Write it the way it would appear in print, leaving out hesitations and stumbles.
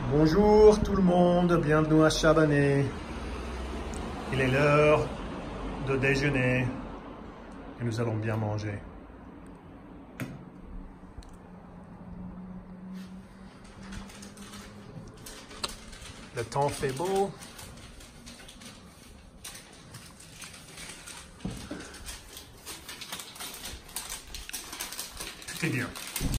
Bonjour tout le monde, bienvenue à Chabanais. Il est l'heure de déjeuner et nous allons bien manger. Le temps fait beau. Tout est bien.